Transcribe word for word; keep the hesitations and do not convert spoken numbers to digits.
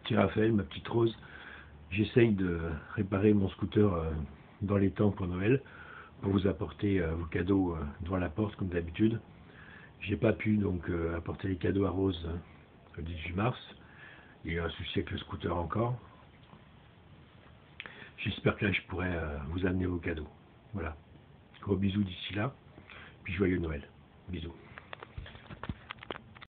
C'est Raphaël, ma petite Rose. J'essaye de réparer mon scooter euh, dans les temps pour Noël, pour vous apporter euh, vos cadeaux euh, devant la porte comme d'habitude. J'ai pas pu donc euh, apporter les cadeaux à Rose euh, le dix-huit mars. Il y a eu un souci avec le scooter encore. J'espère que là je pourrai euh, vous amener vos cadeaux. Voilà. Gros bisous d'ici là, puis joyeux Noël. Bisous.